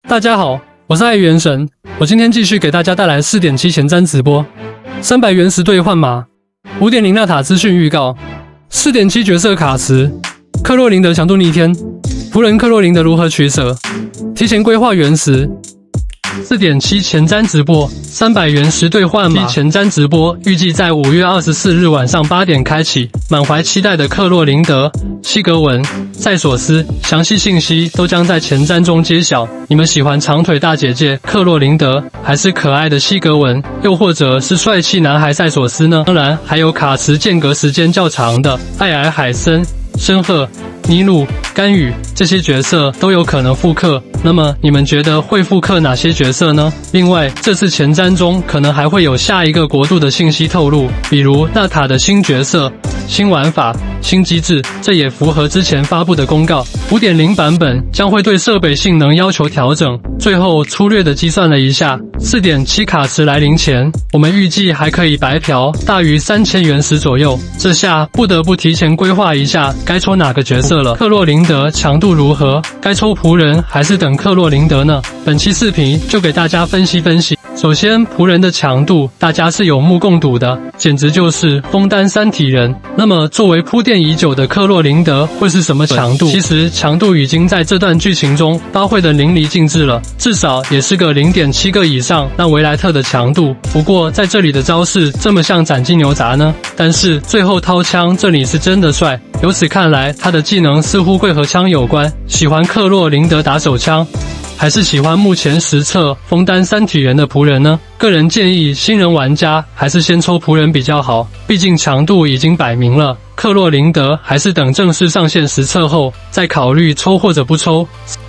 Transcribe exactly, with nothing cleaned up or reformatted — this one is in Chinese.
大家好，我是爱元神，我今天继续给大家带来 四点七 前瞻直播，三百原石兑换码 ，五点零 纳塔资讯预告， 四点七 角色卡池，克洛琳德强度逆天，仆人克洛琳德如何取舍，提前规划原石。 四点七 前瞻直播， 三百原石兑换码前瞻直播预计在五月二十四日晚上八点开启，满怀期待的克洛琳德、西格文、塞索斯，详细信息都将在前瞻中揭晓。你们喜欢长腿大姐姐克洛琳德，还是可爱的西格文，又或者是帅气男孩塞索斯呢？当然，还有卡池间隔时间较长的艾尔海森、申赫、尼鲁、甘雨这些角色都有可能复刻。那么你们觉得会复刻哪些角色呢？另外，这次前瞻中可能还会有下一个国度的信息透露，比如纳塔的新角色、新玩法、新机制，这也符合之前发布的公告。五点零 版本将会对设备性能要求调整。最后粗略的计算了一下 ，四点七 卡池来临前，我们预计还可以白嫖大于三千原石左右。这下不得不提前规划一下该抽哪个角色了。克洛琳德强度如何？该抽仆人还是等克洛琳德呢？本期视频就给大家分析分析。首先，仆人的强度大家是有目共睹的，简直就是枫丹三体人。那么，作为铺垫已久的克洛琳德会是什么强度？其实强度已经在这段剧情中发挥的淋漓尽致了，至少也是个 零点七 个以上。那维莱特的强度，不过在这里的招式这么像斩金牛杂呢？但是最后掏枪这里是真的帅。由此看来，他的技能似乎会和枪有关。喜欢克洛琳德打手枪，还是喜欢目前实测枫丹三体人的仆人呢？个人建议新人玩家还是先抽仆人比较好，毕竟强度已经摆明了。克洛琳德还是等正式上线实测后再考虑抽或者不抽。